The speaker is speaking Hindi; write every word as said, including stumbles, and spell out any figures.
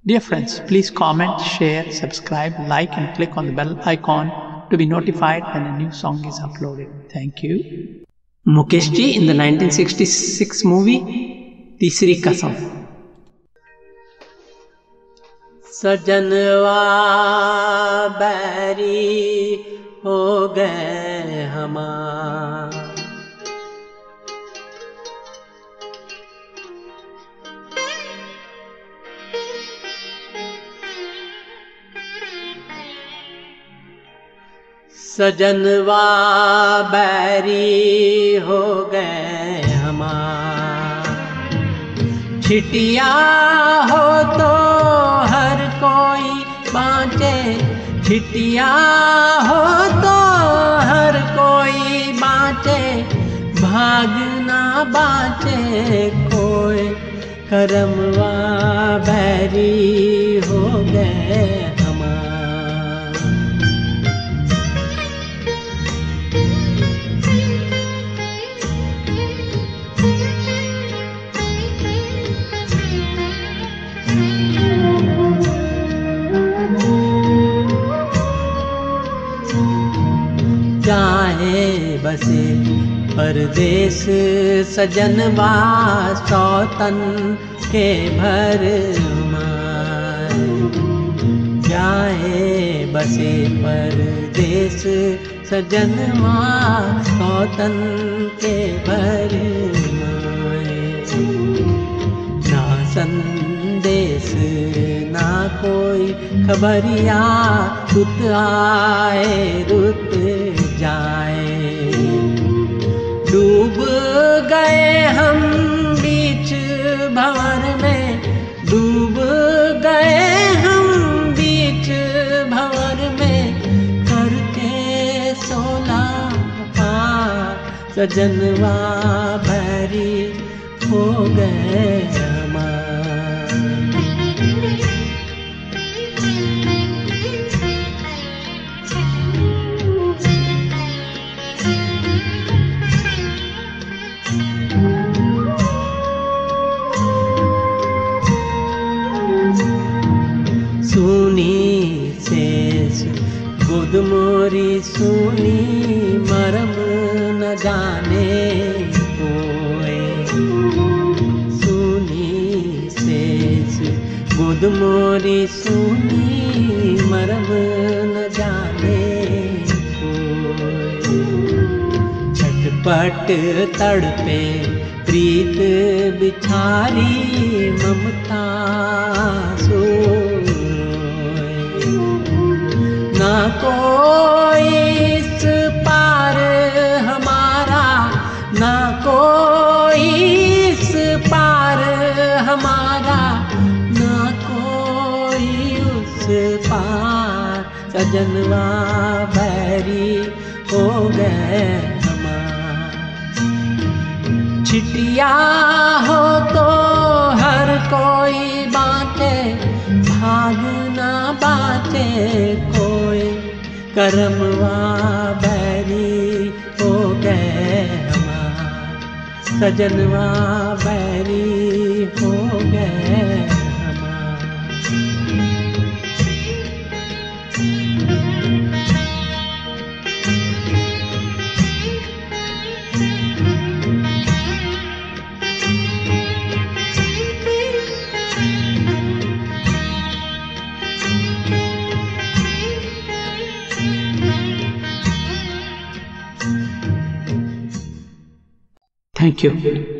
Dear friends, please comment, share, subscribe, like and click on the bell icon to be notified when a new song is uploaded. Thank you. Mukesh ji in the nineteen sixty-six movie Teesri Kasam. सजनवा बैरी हो गए हमार, सजनवा बैरी हो गए हमार। छिटिया हो तो हर कोई बाँचे, छिटिया हो तो हर कोई बाँचे, भागना बाँचे कोई, करमवा बैरी हो गए हमार। चाहे बसे परदेश सजनवा सौतन के भर माए, चाहे बसे परदेश सजनवा सौतन के भर माए। ना संदेश ना कोई खबरिया, रुत आए रुत जाए। डूब गए हम बीच भंवर में, डूब गए हम बीच भंवर में, करके सोला पार, सजनवा बैरी हो गए हमार। सुनी शेष गोद मोरी सुनी, मरम न जाने कोई। सुनी शेष गोद मोरी सुनी, मरम न जाने कोई। छटपट तड़पे प्रीत बिछारी, ममता सोए। ना कोई इस पार हमारा, ना कोई इस पार हमारा, ना कोई उस पार, सजनवा बैरी हो गए हमार। छिटिया हो तो हर कोई बाँचे, भागना बाँचे कोई, करमवा बैरी हो गए हमार। सजनवा बैरी हो गए हमार। Thank you.